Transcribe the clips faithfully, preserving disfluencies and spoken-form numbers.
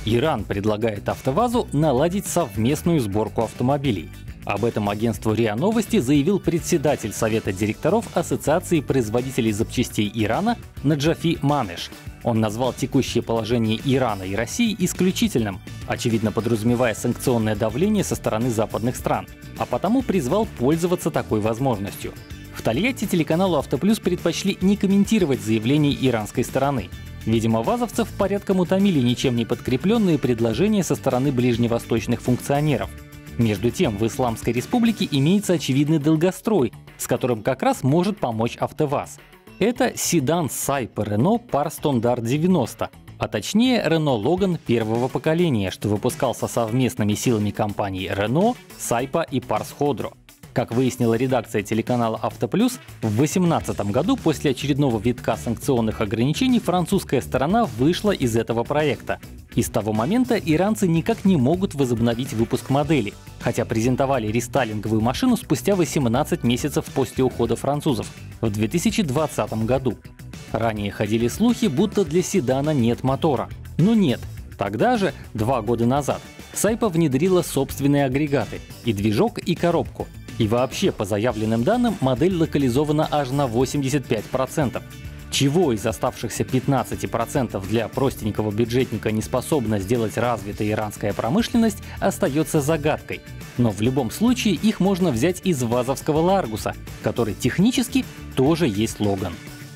Иран предлагает АвтоВАЗу наладить совместную сборку автомобилей. Об этом агентству РИА Новости заявил председатель Совета директоров Ассоциации производителей запчастей Ирана Наджафи Манеш. Он назвал текущее положение Ирана и России исключительным, очевидно подразумевая санкционное давление со стороны западных стран, а потому призвал пользоваться такой возможностью. В Тольятти телеканалу «Автоплюс» предпочли не комментировать заявления иранской стороны. Видимо, вазовцев порядком утомили ничем не подкрепленные предложения со стороны ближневосточных функционеров. Между тем, в Исламской Республике имеется очевидный долгострой, с которым как раз может помочь АвтоВАЗ. Это седан Сайпа Renault Par девяносто, а точнее Renault Logan первого поколения, что выпускался совместными силами компаний Renault, Сайпа и Pars Khodro. Как выяснила редакция телеканала «Автоплюс», в две тысячи восемнадцатом году после очередного витка санкционных ограничений французская сторона вышла из этого проекта. И с того момента иранцы никак не могут возобновить выпуск модели, хотя презентовали рестайлинговую машину спустя восемнадцать месяцев после ухода французов в две тысячи двадцатом году. Ранее ходили слухи, будто для седана нет мотора. Но нет. Тогда же, два года назад, Сайпа внедрила собственные агрегаты — и движок, и коробку. И вообще, по заявленным данным, модель локализована аж на восемьдесят пять процентов. Чего из оставшихся пятнадцати процентов для простенького бюджетника не способна сделать развитая иранская промышленность, остается загадкой. Но в любом случае их можно взять из вазовского Ларгуса, который технически тоже есть Логан.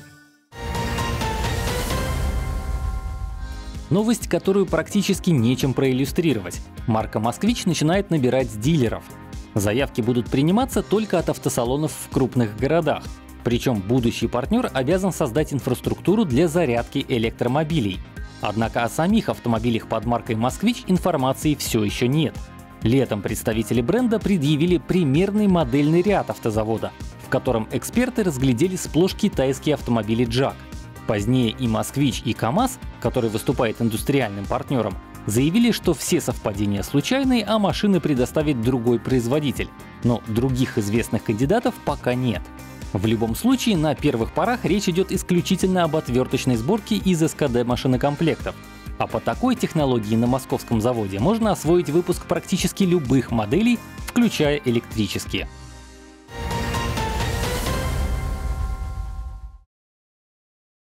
Новость, которую практически нечем проиллюстрировать. Марка «Москвич» начинает набирать дилеров. Заявки будут приниматься только от автосалонов в крупных городах. Причем будущий партнер обязан создать инфраструктуру для зарядки электромобилей. Однако о самих автомобилях под маркой «Москвич» информации все еще нет. Летом представители бренда предъявили примерный модельный ряд автозавода, в котором эксперты разглядели сплошь китайские автомобили «Джак». Позднее и «Москвич», и КАМАЗ, который выступает индустриальным партнером, заявили, что все совпадения случайные, а машины предоставит другой производитель. Но других известных кандидатов пока нет. В любом случае, на первых порах речь идет исключительно об отверточной сборке из эс ка дэ машинокомплектов. А по такой технологии на московском заводе можно освоить выпуск практически любых моделей, включая электрические.